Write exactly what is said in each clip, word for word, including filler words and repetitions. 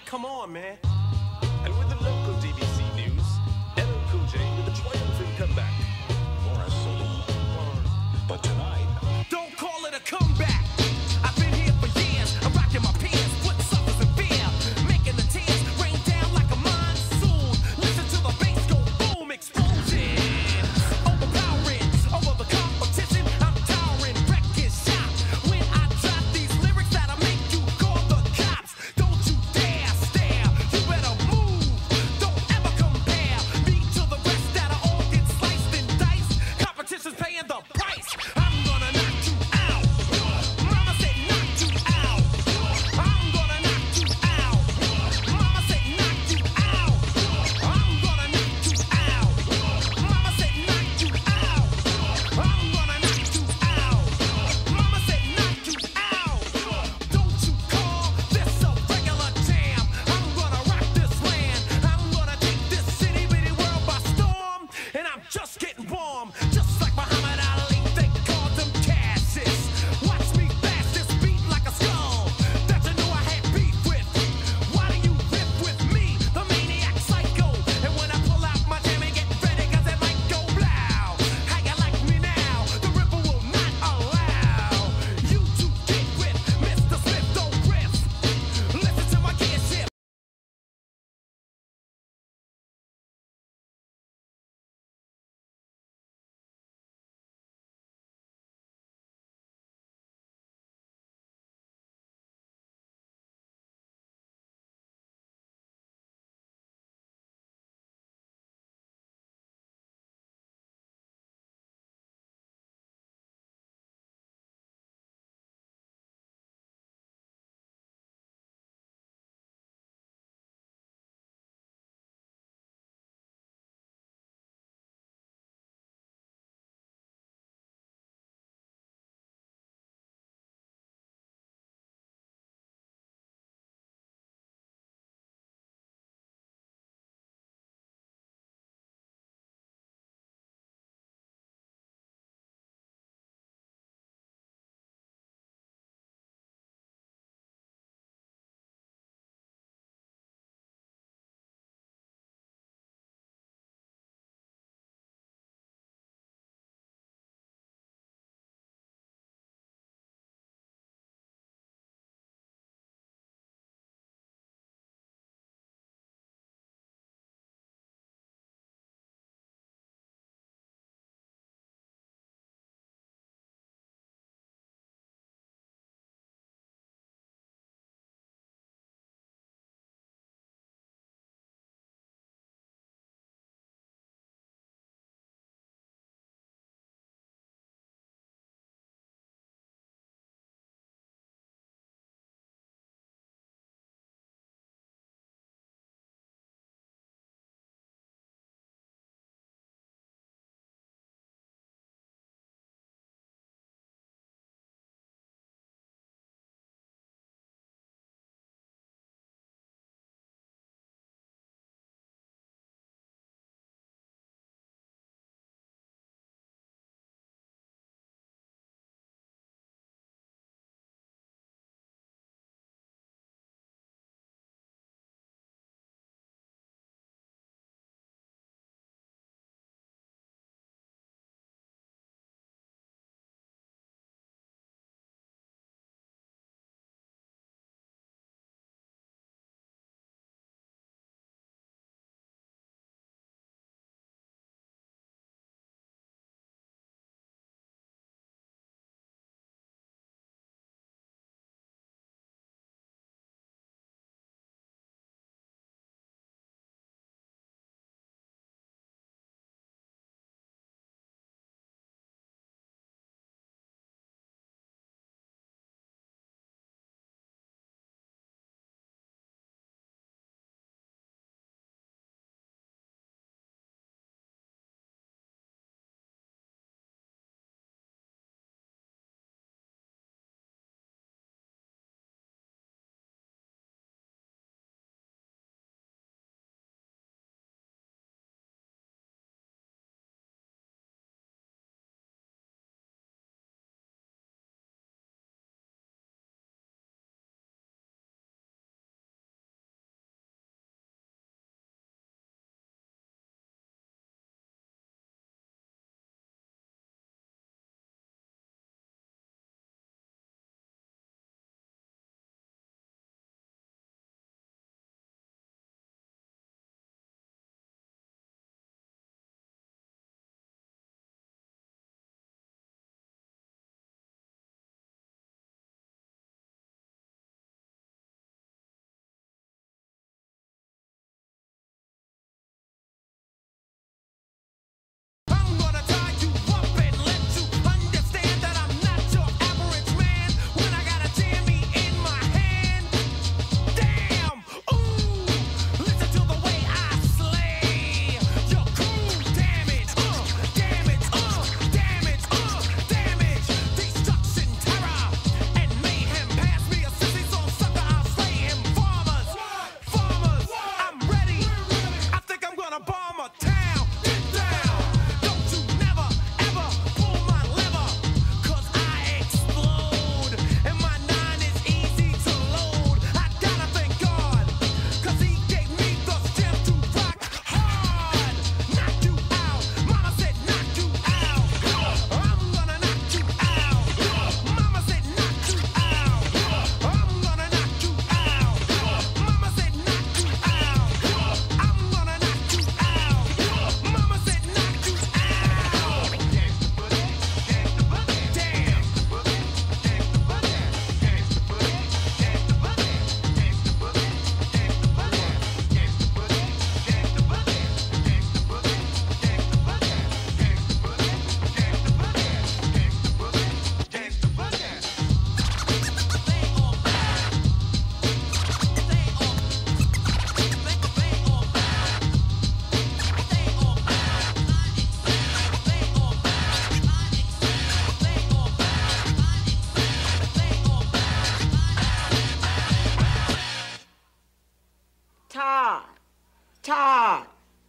come on, man. And with the local D B C news, L L Cool J with a triumphant comeback. Morris Saloon. But tonight, Don't call it a comeback. I've been here for years. I'm rocking my peers, putting suckers in fear, making the tears rain down like a monsoon. Listen to the bass go boom, explosion, overpowering over the competition. I'm towering, wrecking shop. When I drop these lyrics that'll make you call the cops. Don't you dare stare. You better move. Don't ever compare me to the rest that'll all get sliced and diced. Competition's paying the price. I'm gonna knock you out.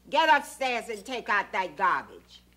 Get upstairs and take out that garbage.